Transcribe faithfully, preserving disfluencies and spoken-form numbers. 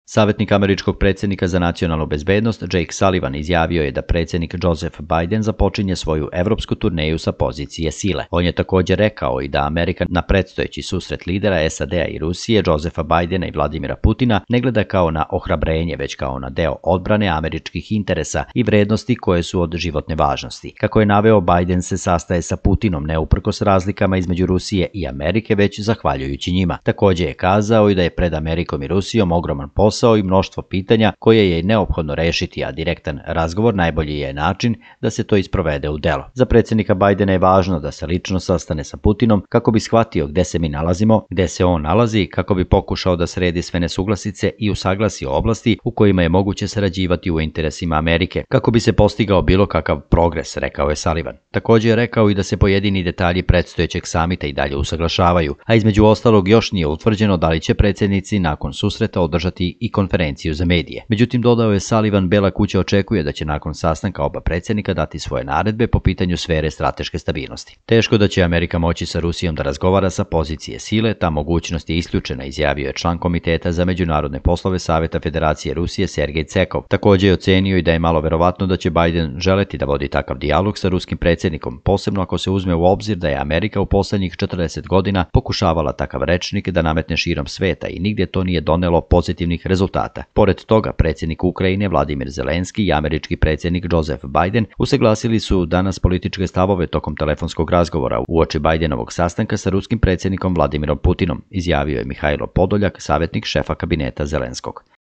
Savjetnik američkog predsjednika za nacionalnu bezbednost Jake Sullivan izjavio je da predsjednik Joseph Biden započinje svoju evropsku turneju sa pozicije sile. On je također rekao i da Amerika na predstojeći susret lidera S A D-a i Rusije, Josepha Bidena i Vladimira Putina, ne gleda kao na ohrabrenje, već kao na deo odbrane američkih interesa i vrednosti koje su od životne važnosti. Kako je naveo, Biden se sastaje sa Putinom ne uprkos razlikama između Rusije i Amerike, već zahvaljujući njima. Također je kazao i da je pred Amerikom i Rusijom ogroman posao i mnoštvo pitanja koje je neophodno rešiti, a direktan razgovor najbolji je način da se to isprovede u delo. Za predsjednika Bidena je važno da se lično sastane sa Putinom kako bi shvatio gde se mi nalazimo, gde se on nalazi, kako bi pokušao da sredi sve nesuglasice i usaglasi oblasti u kojima je moguće sarađivati u interesima Amerike, kako bi se postigao bilo kakav progres, rekao je Sullivan. Također je rekao i da se pojedini detalji predstojećeg samita i dalje usaglašavaju, a između ostalog još nije utvrđeno da li će predsjednici nakon susreta održati i konferenciju za medije. Međutim, dodao je Sullivan, Bela kuća očekuje da će nakon sastanka oba predsjednika dati svoje naredbe po pitanju sfere strateške stabilnosti. Teško da će Amerika moći sa Rusijom da razgovara sa pozicije sile, ta mogućnost je isključena, izjavio je član Komiteta za međunarodne poslove Saveta Federacije Rusije Sergej Cekov. Također je ocenio i da je malo verovatno da će Biden želeti da vodi takav dijalog sa ruskim predsjednikom, posebno ako se uzme u obzir da je Amerika u poslednjih četrdeset godina pokušavala takav rečnik da nametne širom sveta i nigdje to nije donelo pozitivnih rezultata. Pored toga, predsjednik Ukrajine Vladimir Zelenski i američki predsjednik Joseph Biden usaglasili su danas političke stavove tokom telefonskog razgovora uoči Bidenovog sastanka sa ruskim predsjednikom Vladimirom Putinom, izjavio je Mihajlo Podoljak, savjetnik šefa kabineta Zelenskog.